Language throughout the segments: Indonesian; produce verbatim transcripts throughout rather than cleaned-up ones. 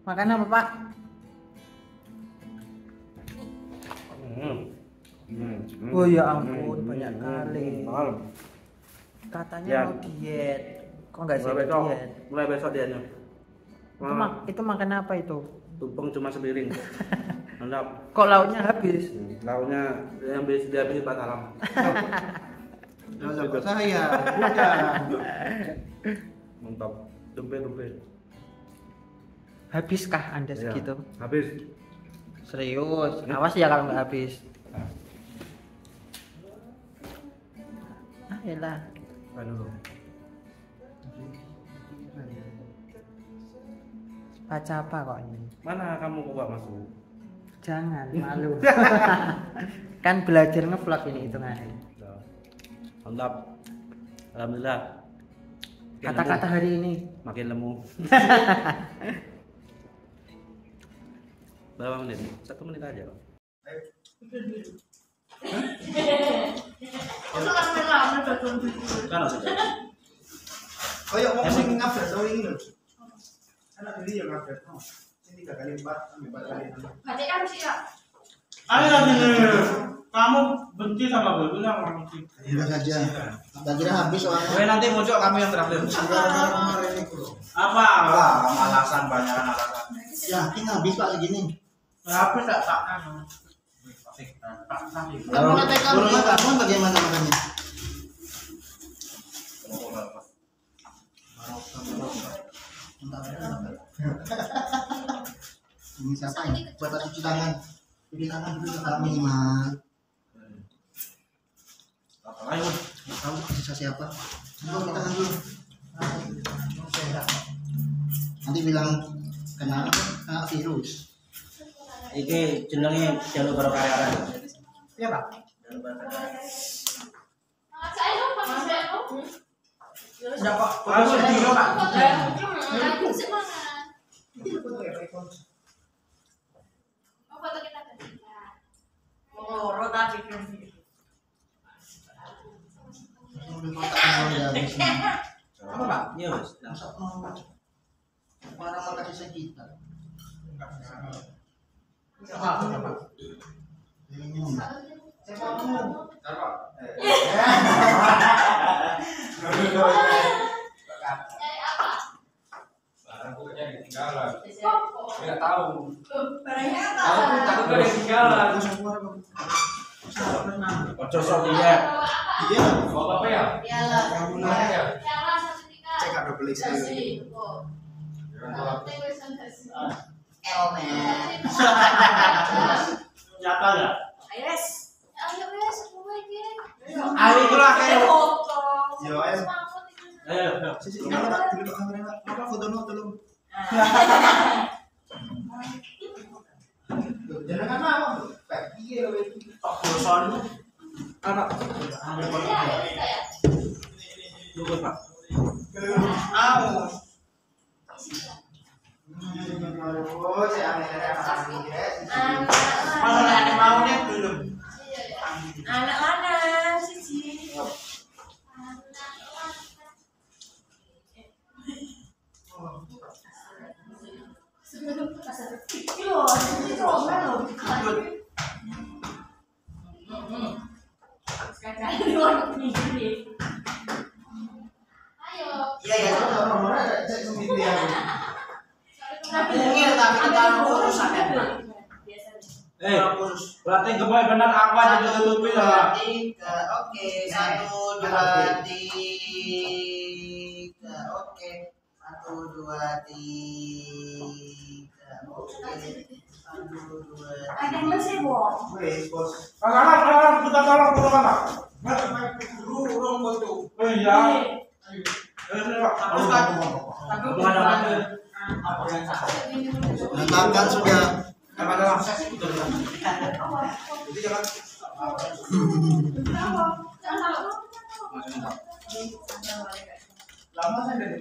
Makan apa, Pak? Hmm. Hmm. Oh ya ampun, Hmm. banyak kali. Malam. Katanya Ya. mau diet. Kok nggak sih Mulai besok, diet? mulai besok dietnya. Itu, mak itu makan apa itu? Tumpeng cuma sepiring. Mantap. Kok lauknya habis? Hmm. Lauknya yang bisa dihabisin Pak Salam. Jangan sampai saya. Bukan. Mantap. Tempe-tempe. Habiskah Anda Ya, segitu? habis. Serius? Awas ya kalau nggak habis. Ah, elah. Kan dulu. Baca apa kok ini? Mana kamu kok masuk? Jangan, malu. Kan belajar ngevlog ini hitungannya. Mantap. Alhamdulillah. Makin Kata-kata lemu. hari ini. Makin lemu. Berapa menit? Satu menit aja kok. Kan sudah. Kayak mau sing ngabrak tahu ini loh. Anak diri yang ngabrak. Ini tiga kali empat, sampai empat kali enam. Baca kan sih ya. Ayo lagi kamu benci sama gue, bilang orang benci. Udah saja. Tak kira habis soalnya. Gue nanti muncul kamu yang terakhir. Kemarin ini bro. Apa? Wah, Alasan banyak alasan. yakin habis pak segini. Apa tak tak anu? Kalau burungnya kamu bagaimana makannya? Ini siapa ini? Buat cuci tangan. Cuci tangan dulu ke kami mah. Ayo. Kamu sisa siapa? Dulu kita tangan dulu. Nanti bilang kena apa? Kena virus. Iki jenenge jalur berkarya. Iya pak. Saya dong, Pak saya dong. Enggak kok. Aku di Pak. Aku semangat. Oh, foto kita ketika. Oh, rotasi kan. Udah kotak udah habis. Apa Pak? Iya, Mas. Masa mau orang mau kasih sejuta. Apa? Apa? Ini. Nyari apa? Enggak tahu. Barangnya apa? Aku takut ada yang ketinggalan. Ojo sok dia. Iya. Mau apa ya? Piala. Kamu Mana ya? Piala sertifikat. cek ada beli Kasih. sekali. Oh. Nanti tulisan kasih. Elmen. Nyata ya? Ayo wes. Ayo wes, semua ini. Ayo itulah kayak. Foto. Yo, ayo. Semangat itu. Ayo. Sisi ini Pak, dulu Pak kamera. Apa foto no tolong. Jangan kan apa? Pak, iya loh. Tok bosan. Apa? Iya, ayo kita ya. Tunggu, Pak. Au. Oh, saya ambil apa ini Masa ada mau nih belum? Iya, ya. Anak mana siji? Yo, ini coba loh. Sekarang di orang ini. Ayo. Iya ya, nomor ada cek sendiri ya. Mungkin tapi kita urusan ya, Pak. Eh, berarti gemoy benar aku aja ditutupi lah. Tiga, oke, satu, dua, tiga, oke, satu, dua, tiga, oke, satu, dua, Ada yang masih bos. wes bos. Kakak, kakak, kita tolong dulu kakak. Dulu, urung foto. Oh iya. Eh, Pak. Harus kan? Bukan apa. Apa yang salah? Makan sudah. Apa dalam? Jadi jangan. Lama saya dari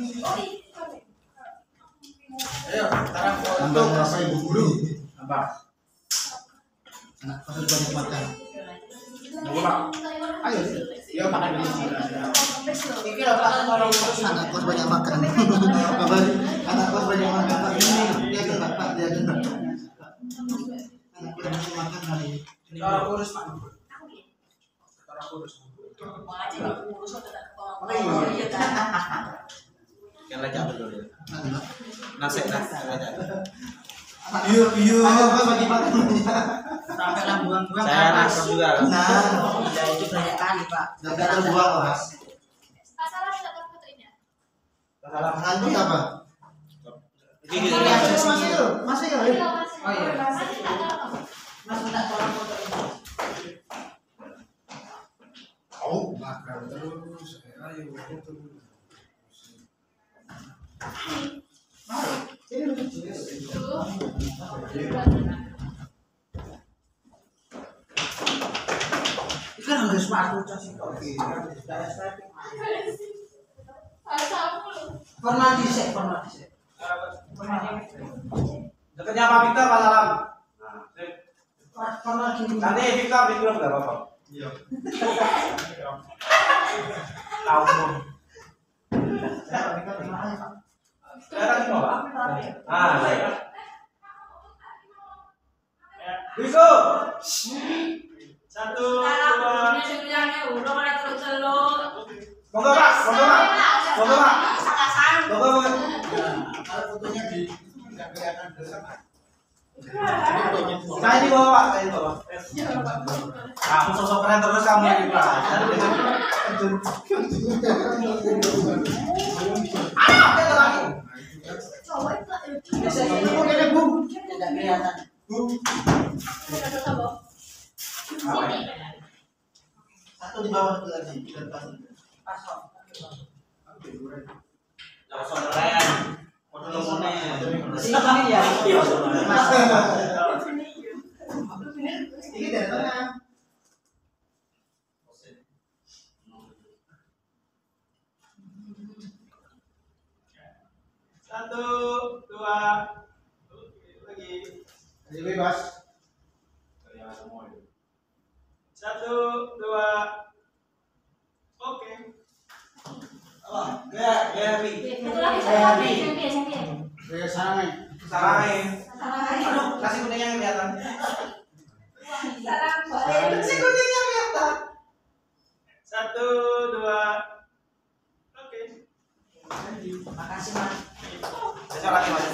Ayo, sekarang Tambah rasa ibu guru. apa? Anak harus banyak makan. Dulu, Pak. Ayo, Iya, makan di sini. Ini Pak, tolong anak kos banyak makan. Apa? Anak kos banyak makan. Pak ini dia Cara kurus Pak. Aku dia. Cara kurus. Mau aja nggak kurus atau tak kepala. Oh, Iya kan. Yang raja betul ya. Nasib lah raja. Yuk, yuk, apa bagi makan? Sampai lambung gua Saya nangkep juga. Nah, Ya itu banyak kali, Pak. nggak terbuang mas. Masalah sudah terputrinya. Salah. Hantu apa? Gigi. Masih, masih, masih ya. Iya masih. Oh, iya. Masih tak tahu. Mas minta tolong foto ini. Oh, makan terus. Ayo, foto. Ini lucu. Itu kan harus sepatu cas itu. Oke. Asamu lu. Pernah disek, pernah disek. Dekatnya Pak Victor Pak Salam. Nah, sip. Pernah gini. Nanti Victor di grup enggak apa-apa. Iya. Tahu dong. Saya kan terima kasih, Pak. Saya kan semua, Pak. Ah, saya. Wiko. Satu, dua. Udah mana telur-telur. Monggo Pak, monggo Pak. Monggo Pak. Monggo Pak. Kalau fotonya di nggak kelihatan bersama. Saya di bawah Pak, saya di bawah. Kamu sosok keren terus kamu lagi Pak. Ah, kita lagi. Biasanya itu kayaknya bung. Tidak kelihatan. Satu di bawah itu lagi, di depan. Pas kok. Sosok keren. Foto nomornya. Sini ya. Mas. Ini dari tengah. Satu, dua, lagi. Jadi bebas. Satu, dua, oke. Oh, ya, ya, Pi. Satu lagi, satu lagi. Champion, champion. Saya sarangin. Salahin. Salah. Aduh, kasih kuningnya kelihatan. Salah. Kasih kuningnya kelihatan. Satu, dua, oke. Makasih, Mas. Besok lagi mas.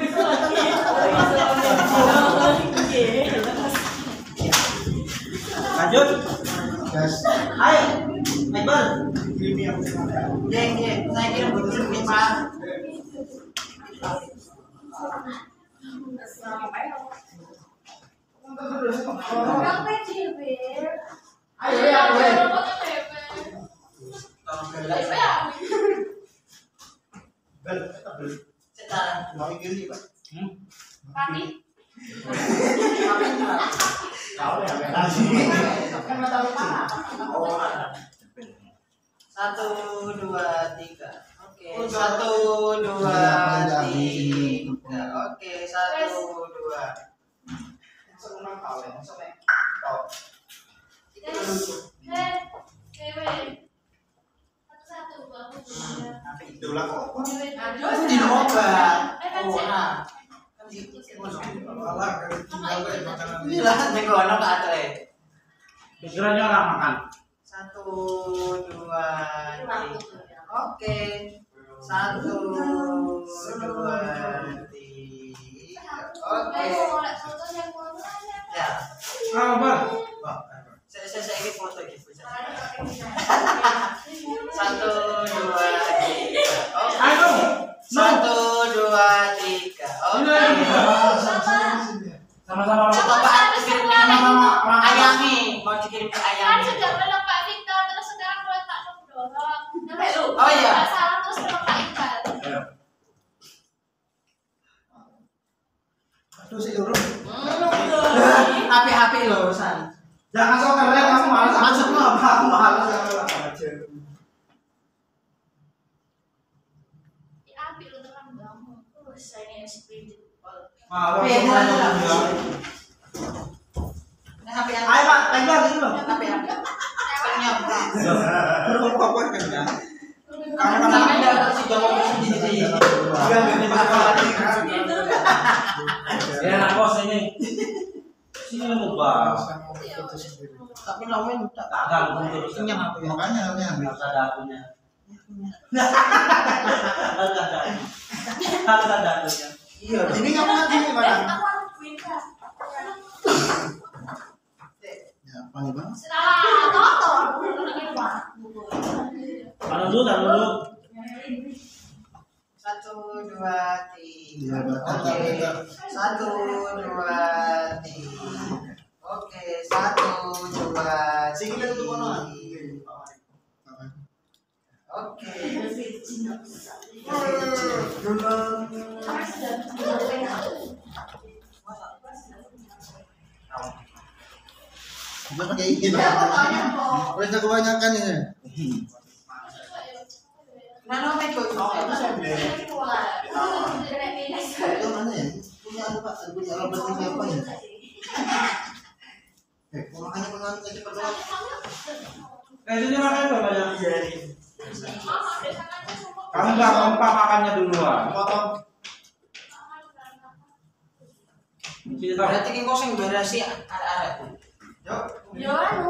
Lanjut. Gas. Ayo. Michael. Ini yang saya. Dek, dek. Saya kira betul nih, Pak. Orang kecil, Beb. Ayo ya, boleh. Bel, bel. Sekarang. Mau kiri, Pak. Papi. Apa itu, Pak? Tahu ya, Bel. Kan mata lupa. Oh, Satu, dua, tiga. Oke. Oh, Satu, dua, Iya, tiga. Oke. Satu, dua. senang tahu ya, senang. Eh, dewe. Satu-satu, bagus. Itu lah kok. Itu di obat. Eh, kan Oh, saya. nah. Malah dari tinggal gue makanan ini. Inilah negono Kak Atre. Pikirannya orang makan. Satu, dua, tiga. Oke. Satu, dua, tiga. Oke. Ya. Ah, Bang. Saya saya saya ingin foto gitu. Satu, dua, tiga. Oke. Ayo. Satu, dua, tiga. Oke. Sama-sama. Coba dikirim ke Sama-sama. Ayami, mau dikirim ke Kan Ayami. sudah belok Pak Victor, terus sekarang kalau tak mendorong. Sampai lu. Oh, iya. Nggak salah terus belok Pak Iqbal. Aduh, si Durung. H P-H P lo urusan. Jangan sok keren, kamu malas. Maksudmu apa? Aku malas. Ya, ambil lu tekan kamu. Terus saya ini sprint. Malas. Beda lah. Ini H P yang. Ayo Pak, pegang gitu loh. H P yang. Ternyata. Belum apa-apa kan ya? Karena kan ada si Jawa sendiri. Iya, ini Ya, nak bos ini. Sini mau bahas. itu sendiri. Tapi lawan tak Agak mundur terus. kenyang aku ya. Makanya harusnya ambil. Harus ada akunya. Harus ada akunya. Harus ada akunya. Iya. Ini kamu nanti gimana? Aku harus pindah. Ya, panggil bang. Salah motor. Taruh dulu, taruh dulu. Satu, dua, tiga. Iya, batal, Oke. batal. Satu, dua, tiga. Oke, satu, dua, Sini kita tutup kono. Oke. Bukan pakai izin. Udah tak kebanyakan ini. Nano main kok. Oh, itu saya beli. Itu mana ya? Punya apa Pak? Punya Robert siapa ya? Eh, makanya pengen aja berdoa. Eh, sini makan tuh banyak. Kamu nggak kompak makannya duluan. Potong. Sini tahu. Berarti ki kok sing berasi arek-arek. Yuk. Yo anu.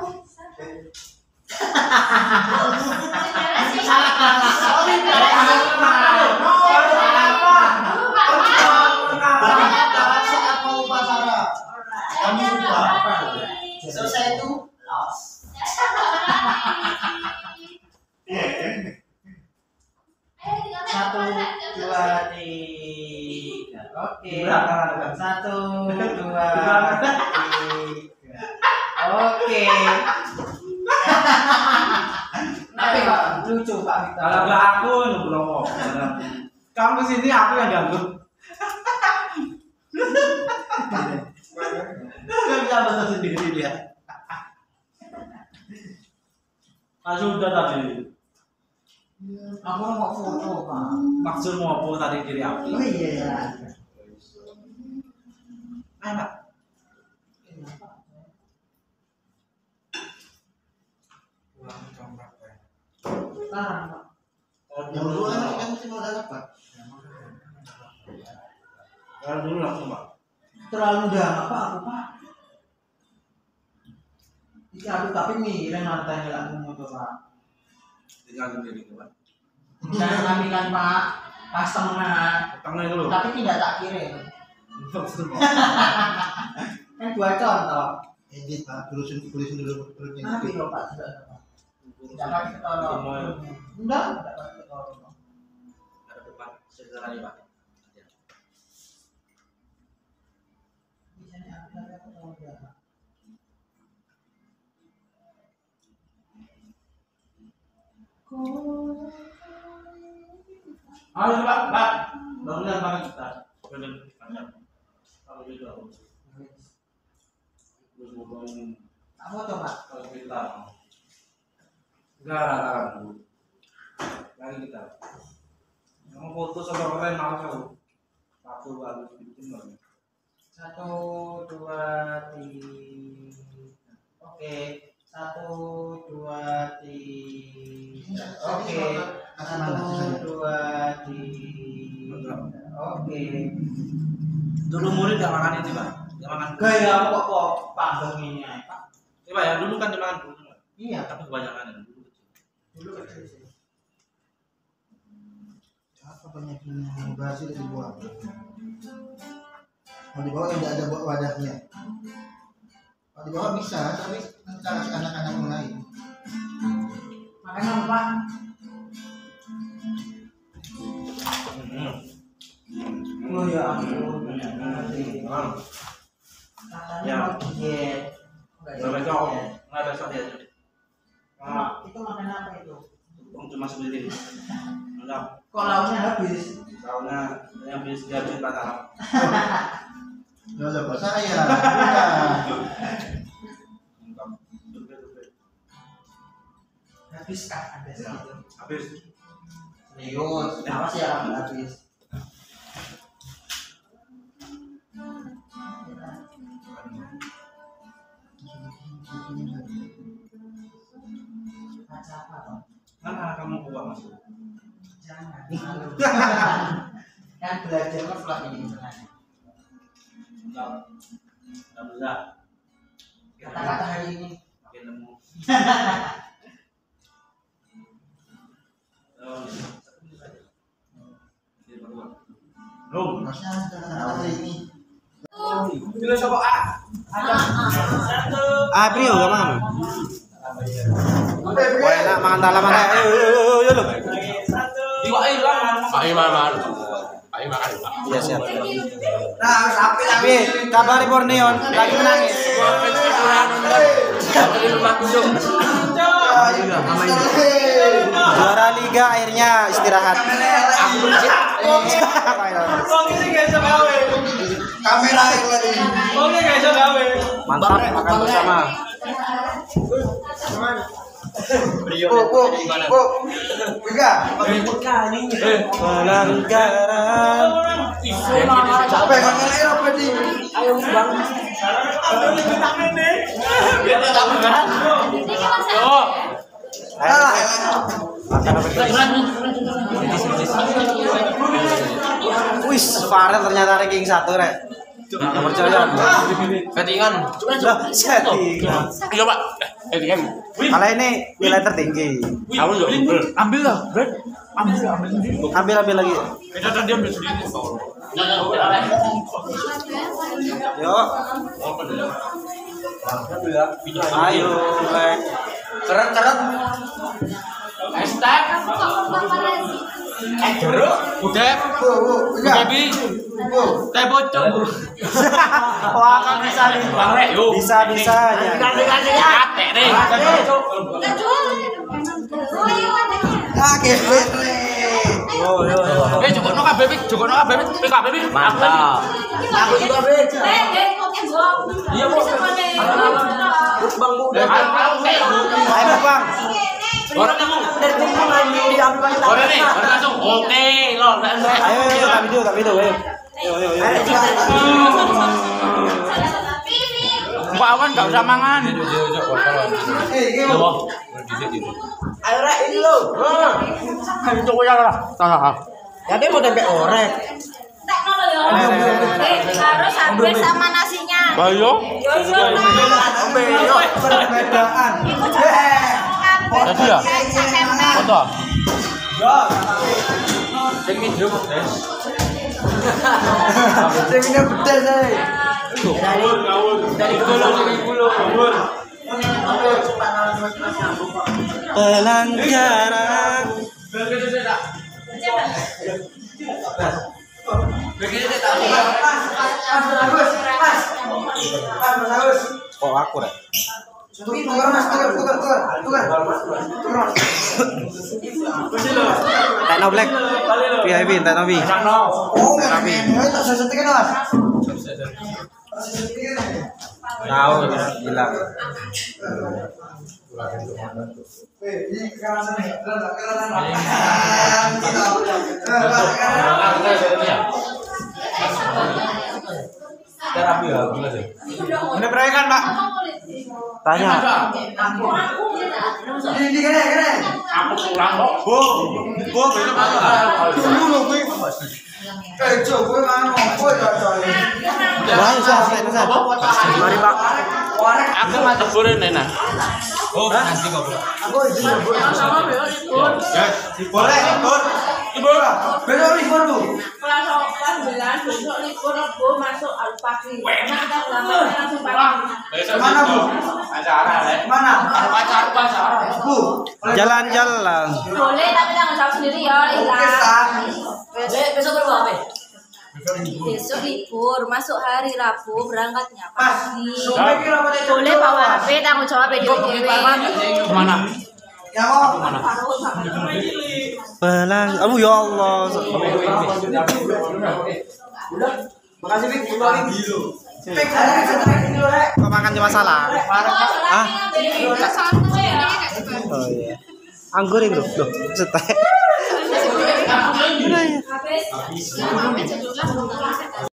Saat mau upacara, kamu suka apa? Selesai itu loss. Satu, dua, tiga. Oke. Satu, dua, tiga. Oke. Tapi Pak, lucu Pak Victor. Kalau nggak aku yang belum mau. Kamu kesini aku yang ganggu. Kan bisa betul sendiri dia. Ah, sudah tadi. Aku mau foto Pak. Maksudmu apa tadi diri aku? Oh iya ya. Ayo, Pak. Sekarang Pak. Yang dulu kan kan mesti mau dapat Pak. Kalau dulu langsung, Pak. Terlalu dalam apa aku Pak? Iki aku tapi miring matanya lah aku mau Pak. Tinggal sendiri, Pak. Jangan ngambilkan Pak, pas tengah. Tengah dulu. Tapi tidak tak kirim. Kan dua contoh. Edit Pak, tulisin tulisin dulu perutnya. Nanti loh Pak sudah Pak. Tidak pakai tolong. Enggak, tidak pakai tolong. Ada depan segera nih, Pak. Misalnya aku ada tolong ya. Ayo, Pak, Pak. Bangunan Pak kita. Benar. Kalau gitu aku. Terus mau bangun Kamu coba. kalau kita. Enggak, ratakan dulu. Lagi kita. Kamu foto sama orang malas aku. Aku harus bikin lagi. Satu, dua, tiga. Oke. Satu, dua, tiga. Oke. Satu, dua, tiga. Oke. Dulu murid gak makan ini, Pak. Gak makan. Gaya kok kok panggung ini ya, Pak? Iya, Pak, ya dulu kan dimakan dulu. Pak. Iya. Tapi kebanyakan yang dulu. Dulu kecil sih. Apa penyakitnya? Basi dan dibuang. Kalau di bawah tidak ada wadahnya. Kalau di bawah bisa, tapi nanti kasih anak-anak yang lain. Makanya apa, Pak? Oh ya ampun. Katanya Ya. mau diet. Enggak Nggak besok, nggak besok dia. Pak, itu makan apa itu? Uang cuma sendiri. Enggak. Kok lauknya habis? Soalnya yang habis gaji Pak Tarap. Ya udah Pak saya. Udah. Habis kah? Ada segitu. Habis. Serius, apa sih yang habis? Baca apa, Pak? Mana kamu uang masuk? Jangan. Kan belajar kan setelah ini sebenarnya. Enggak. Enggak bisa. Kata-kata hari ini. Makin nemu. Belum. Masih ada kata-kata hari ini. Bila coba ah. Ah, Prio gak makan. Wah, enak makan talaman. Ayo, ayo, ayo, ayo. Iwa hilang. Pak Iman makan. Pak Iman makan. Iya, siap. Nah, sampai Tapi kabari Borneon lagi menangis. Juara liga akhirnya istirahat. Wong ini gak iso gawe. kamera yang lagi. Wong ini gak iso gawe. Mantap makan bersama. Bu, bu, bu. Enggak. Pelanggaran. Capek banget apa sih? Ayo bang. Biar tak berat. Oh. Wis, Farel ternyata ranking satu rek. Nggak percaya. Settingan. Loh, settingan. Iya Pak. Settingan. Kalau ini nilai tertinggi. Kamu juga. Ambil lah, Brad. Ambil, ambil sendiri. Ambil ambil lagi. Kita tadi ambil sendiri. Yuk. Ayo, Lek. Keren-keren. Hashtag. Eh, jeruk. Udah. Bu, bu. Enggak. Baby. Bu. Teh bocor. Wah, kan bisa nih. Bisa bisanya. Capek nih. Ah, gebet. Yo yo yo. Eh, cukup no kabeh, Pik. Cukup no kabeh, Pik. Kabeh, Pik. Mantap. Aku juga beca. Iya, Bu. Bang, Bu. Ayo, Bang. Orang kamu. Orang nih, orang langsung. Oke, lo. Ayo yo kami dulu, kami dulu. Ayo. Yo yo yo. Pak Awan enggak usah mangan. Eh, gini. Ayo rek ini lo. Kan itu ya lah. Tah. Jadi mau tempe orek. Harus hampir sama nasinya. Bayo. Yo yo. Yo perbedaan. Tadi ya? Foto. Sing hidup, Des. Sing ini pedes ae. Dari dari kulo dari kulo. Pelanggaran. Kok aku rek? Tukar mas, tukar, tukar, tukar, tukar, tukar. Tekno Black. V I P, Tekno V. Oh, tapi tak sesuatu mas. Tahu bilang. Eh, ini kekerasan ya. Kekerasan. Terapi ya, gila sih. Ini proyekan, Pak. Tanya. Ini gini, gini. Aku pulang kok. Bu, bu, besok apa? Dulu gue. Eh, coba gue mana? Gue dah coy. Wah, saya saya saya. Mari, Pak. Aku masuk burin enak. Oh, nanti kok. Aku izin gue. Ya, boleh, Bur. Ibu, besok libur lu. Kelas delapan belas besok libur Bu masuk Alpaki. Karena kita ulangannya langsung pagi. Kemana bu? Acara, Le. Kemana? Pacar, pacar. Bu. Jalan-jalan. Boleh tapi tanggung jawab sendiri ya. Oke, San. Besok berapa apa? Besok libur, masuk hari Rabu berangkatnya Mas, pagi. sampai kira apa itu? Boleh bawa H P tanggung jawab dewe dewe. Kemana? Ya mau. Pelang. Aduh ya Allah. Makasih Pik, kembali. Pik, ada kesempatan ini lo rek. Kok makan cuma salah? Ah? Oh iya. Anggur itu loh, setek. Habis.